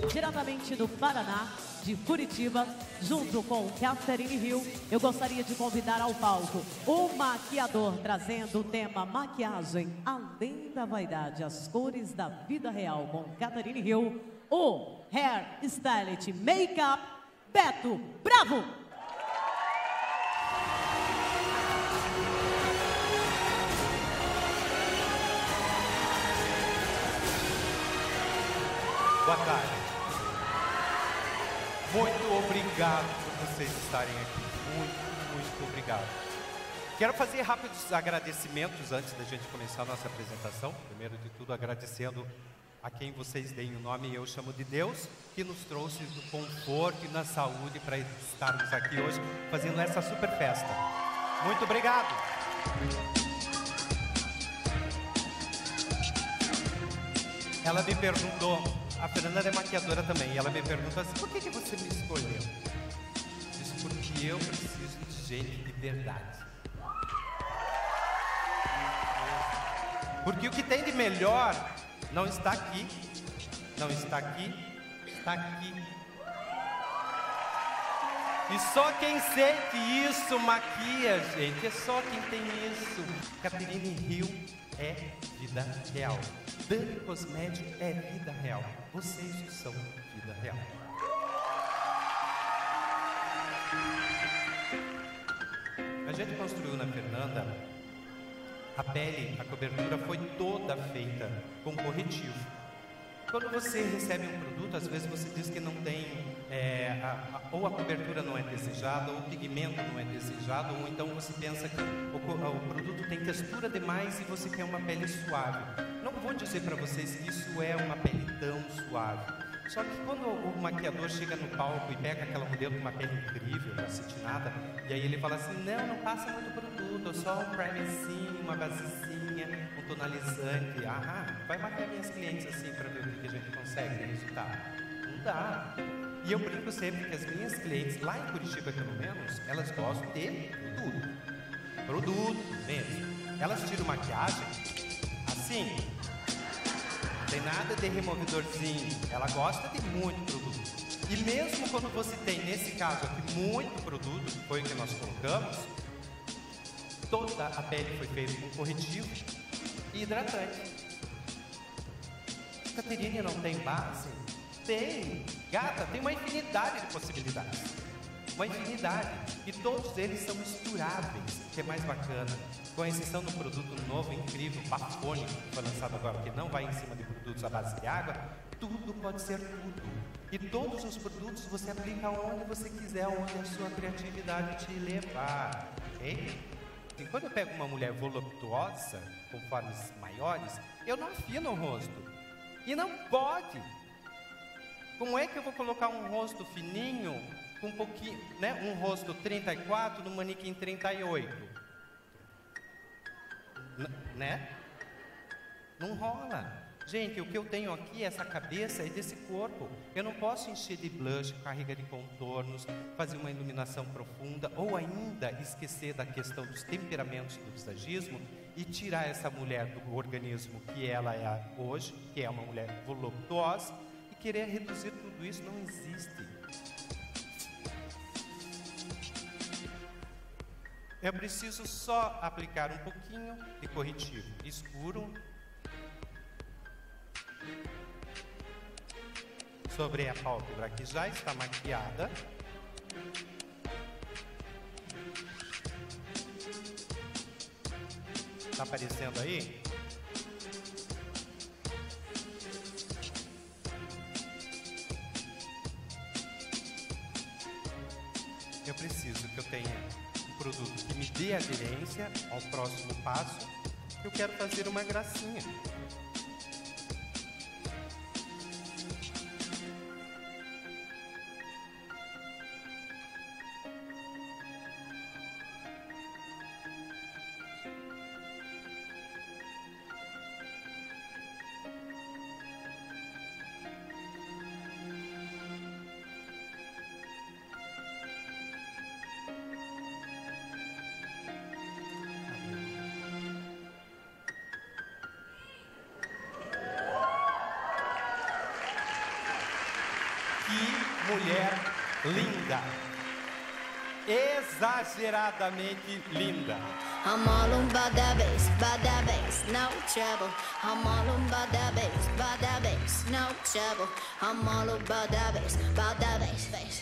diretamente do Paraná, de Curitiba, junto com Catherine Hill, eu gostaria de convidar ao palco o maquiador trazendo o tema maquiagem além da vaidade, as cores da vida real com Catherine Hill, o hair stylist makeup Beto Bravo. Boa tarde. Muito obrigado por vocês estarem aqui. Muito obrigado. Quero fazer rápidos agradecimentos antes da gente começar a nossa apresentação. Primeiro de tudo, agradecendo a quem vocês deem o nome, eu chamo de Deus, que nos trouxe no conforto e na saúde para estarmos aqui hoje fazendo essa super festa. Muito obrigado. Ela me perguntou, a Fernanda é maquiadora também, e ela me perguntou assim, por que você me escolheu? Disse, porque eu preciso de gente de verdade. Porque o que tem de melhor não está aqui, não está aqui, está aqui. E só quem sente isso maquia, gente, é só quem tem isso. Catherine Hill é vida real. Dani Cosmético é vida real. Vocês são vida real. A gente construiu na Fernanda, a pele, a cobertura foi toda feita com corretivo. Quando você recebe um produto, às vezes você diz que não tem, ou a cobertura não é desejada, ou o pigmento não é desejado, ou então você pensa que o produto tem textura demais e você quer uma pele suave. Não vou dizer para vocês que isso é uma pele tão suave. Só que quando o maquiador chega no palco e pega aquela modelo com uma pele incrível, acetinada, e aí ele fala assim, não passa muito produto, só um primerzinho, uma basezinha, um tonalizante. Vai maquiar minhas clientes assim para ver o que a gente consegue de resultado. Não dá. E eu brinco sempre que as minhas clientes, lá em Curitiba pelo menos, elas gostam de tudo. Produto mesmo. Elas tiram maquiagem assim, não tem nada de removedorzinho. Ela gosta de muito produto. E mesmo quando você tem, nesse caso aqui, muito produto, que foi o que nós colocamos, toda a pele foi feita com corretivo e hidratante. Catherine não tem base? Tem. Gata, tem uma infinidade de possibilidades. Uma infinidade. E todos eles são misturáveis, que é mais bacana. Com exceção do produto novo, incrível, Bafone, que foi lançado agora, que não vai em cima de produtos à base de água, tudo pode ser tudo. E todos os produtos você aplica onde você quiser, onde a sua criatividade te levar. Ok? E quando eu pego uma mulher voluptuosa, com formas maiores, eu não afino o rosto. E não pode. Como é que eu vou colocar um rosto fininho, com um pouquinho, né? Um rosto 34 no manequim 38? Né? Não rola. Gente, o que eu tenho aqui, essa cabeça é desse corpo. Eu não posso encher de blush, carga de contornos, fazer uma iluminação profunda, ou ainda esquecer da questão dos temperamentos do visagismo e tirar essa mulher do organismo que ela é hoje, que é uma mulher voluptuosa, e querer reduzir tudo isso. Não existe. Eu preciso só aplicar um pouquinho de corretivo escuro sobre a pálpebra que já está maquiada. Está aparecendo aí? Eu preciso que eu tenha um produto que me dê aderência ao próximo passo. Eu quero fazer uma gracinha. mulher linda. Exageradamente linda. I'm all about that bass, no trouble. I'm all about that bass, no trouble. I'm all about that bass, bass.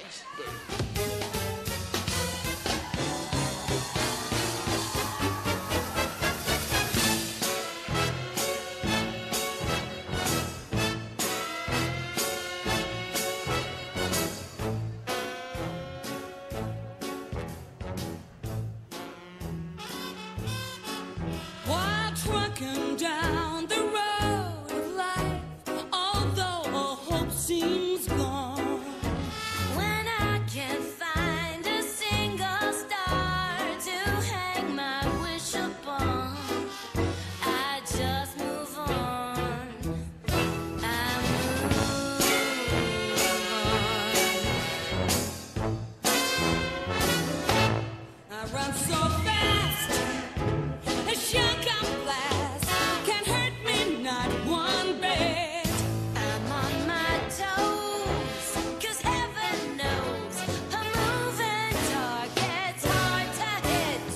Down the road of life, although all hope seems gone. When I can't find a single star to hang my wish upon, I just move on. I move on. I run so fast, a shell come blast can't hurt me not one bit. I'm on my toes, 'cause heaven knows a moving target's hard to hit.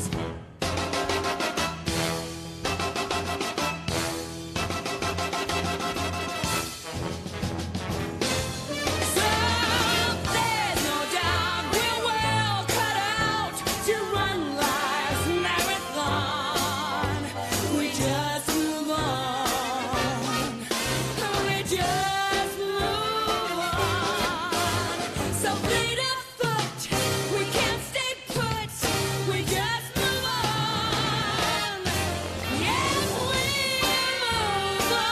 So there's no doubt we're well cut out to run life's marathon. We just move on. We just move on. So fleet of foot, we can't stay put. We just move on. Yes, we move on.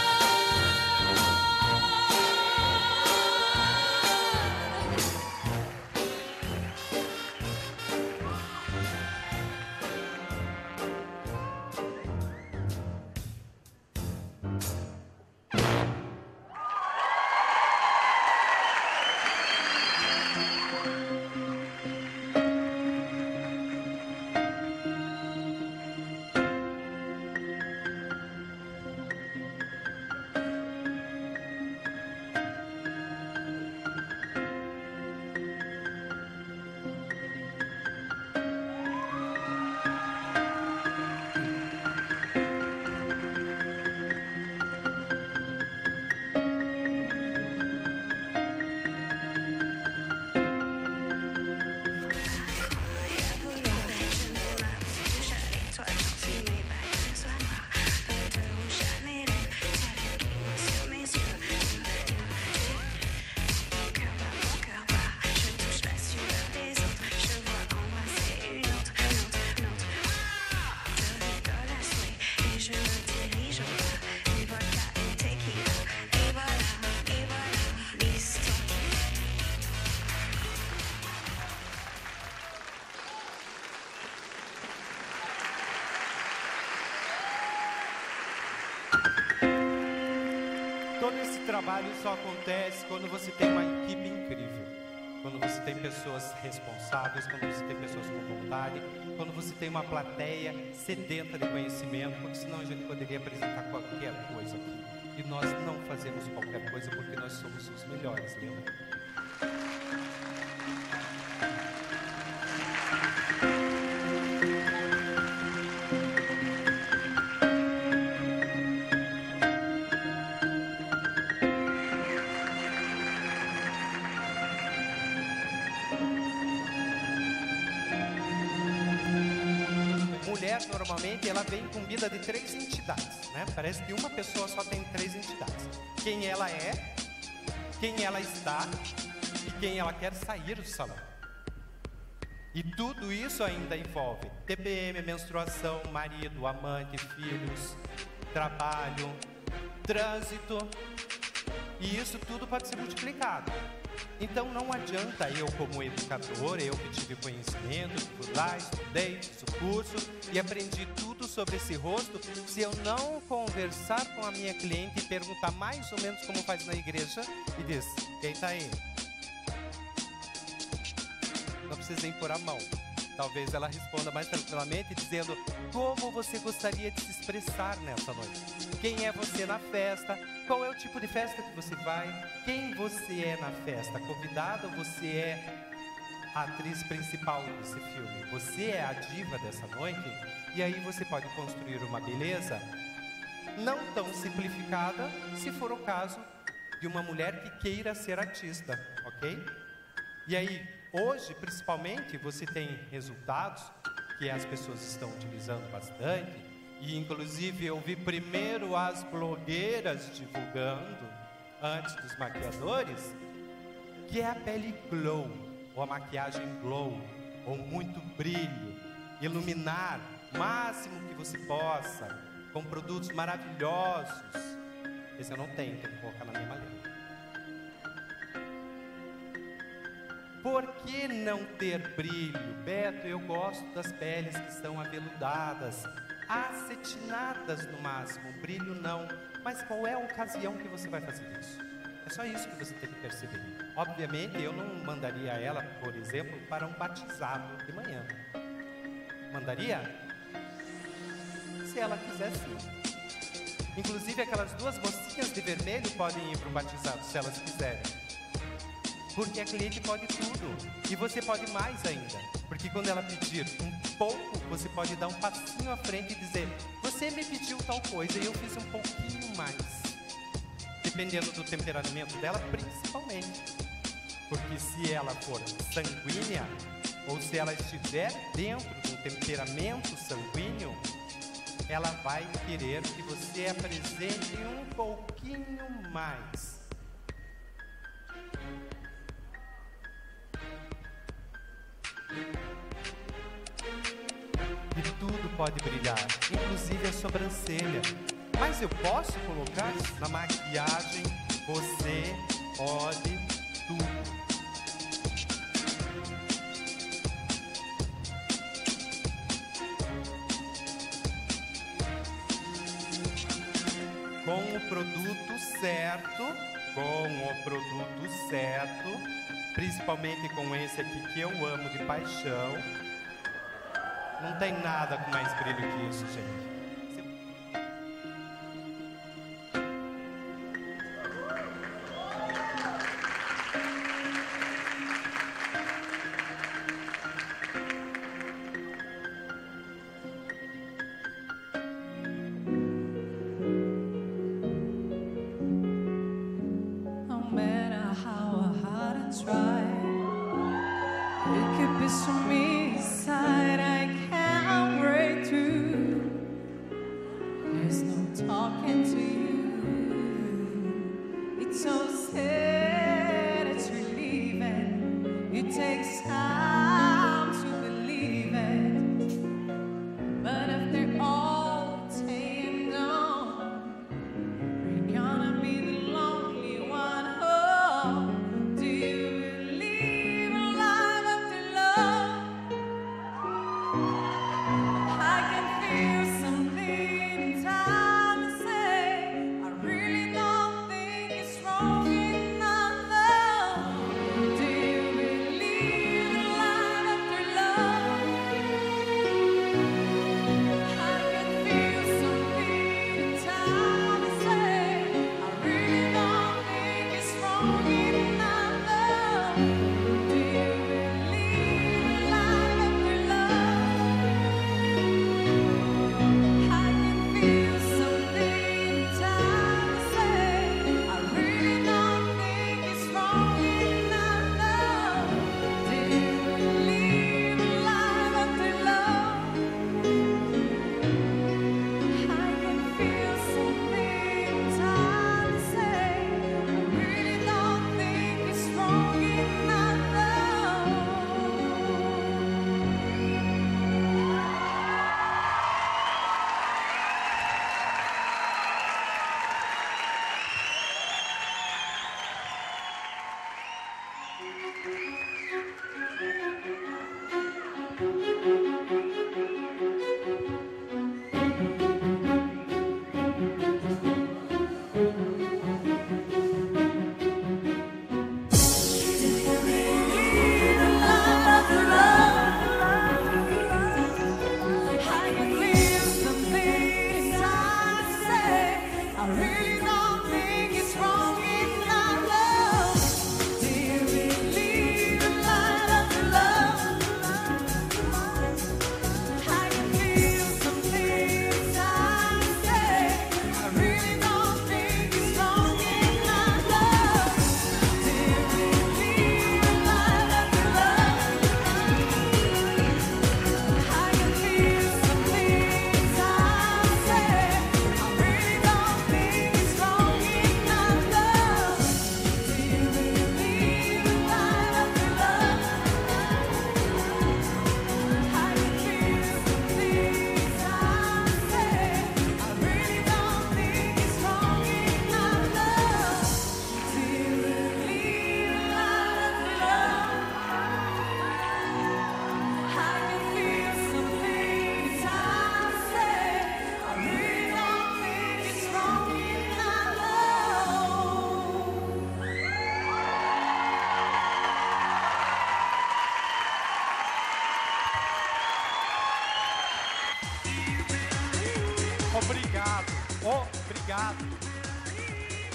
Todo esse trabalho só acontece quando você tem uma equipe incrível. Quando você tem pessoas responsáveis, quando você tem pessoas com vontade, quando você tem uma plateia sedenta de conhecimento, porque senão a gente poderia apresentar qualquer coisa aqui. E nós não fazemos qualquer coisa porque nós somos os melhores, lembra? Mulher, normalmente, ela vem incumbida de 3 entidades, né? Parece que uma pessoa só tem 3 entidades. Quem ela é, quem ela está e quem ela quer sair do salão. E tudo isso ainda envolve TPM, menstruação, marido, amante, filhos, trabalho, trânsito. E isso tudo pode ser multiplicado. Então não adianta eu, como educador, eu que tive conhecimento, fui lá, estudei, fiz o curso e aprendi tudo sobre esse rosto, se eu não conversar com a minha cliente e perguntar mais ou menos como faz na igreja e diz, quem tá aí? Não precisa nem pôr a mão. Talvez ela responda mais tranquilamente dizendo como você gostaria de se expressar nessa noite. Quem é você na festa? Qual é o tipo de festa que você vai? Quem você é na festa? Convidada ou você é a atriz principal desse filme? Você é a diva dessa noite? E aí você pode construir uma beleza não tão simplificada, se for o caso de uma mulher que queira ser artista, ok? E aí, hoje, principalmente, você tem resultados que as pessoas estão utilizando bastante, e inclusive eu vi primeiro as blogueiras divulgando, antes dos maquiadores, que é a pele glow, ou a maquiagem glow, ou muito brilho, iluminar o máximo que você possa, com produtos maravilhosos. Esse eu não tenho que colocar na minha maleta. Por que não ter brilho? Beto, eu gosto das peles que estão aveludadas, acetinadas no máximo, brilho não. Mas qual é a ocasião que você vai fazer isso? É só isso que você tem que perceber. Obviamente, eu não mandaria ela, por exemplo, para um batizado de manhã. Mandaria? Se ela quiser, sim. Inclusive, aquelas duas mocinhas de vermelho podem ir para um batizado, se elas quiserem. Porque a cliente pode tudo. E você pode mais ainda. Porque quando ela pedir um pouco, você pode dar um passinho à frente e dizer: você me pediu tal coisa e eu fiz um pouquinho mais. Dependendo do temperamento dela, principalmente. Porque se ela for sanguínea, ou se ela estiver dentro do temperamento sanguíneo, ela vai querer que você apresente um pouquinho mais. E tudo pode brilhar, inclusive a sobrancelha. Mas eu posso colocar na maquiagem, você pode tudo. Com o produto certo, principalmente com esse aqui que eu amo de paixão, não tem nada com mais brilho que isso, gente.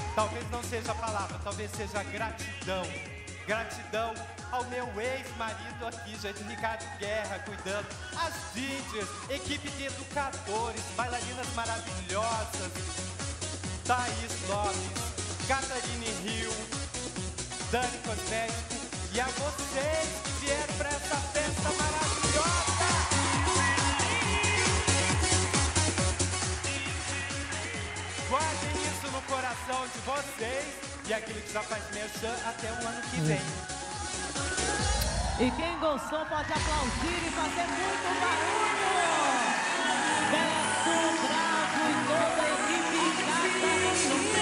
Talvez não seja a palavra, talvez seja gratidão. Gratidão ao meu ex-marido aqui, gente, Ricardo Guerra, cuidando. As DJs, equipe de educadores, bailarinas maravilhosas. Thaís Lopes, Catarine Rio, Dani Cosmético. E a vocês que vieram para essa festa maravilhosa. Guardem isso no coração de vocês e aquilo que já faz merchan até o ano que vem. E quem gostou pode aplaudir e fazer muito barulho. Beto Bravo e toda a equipe Catarina.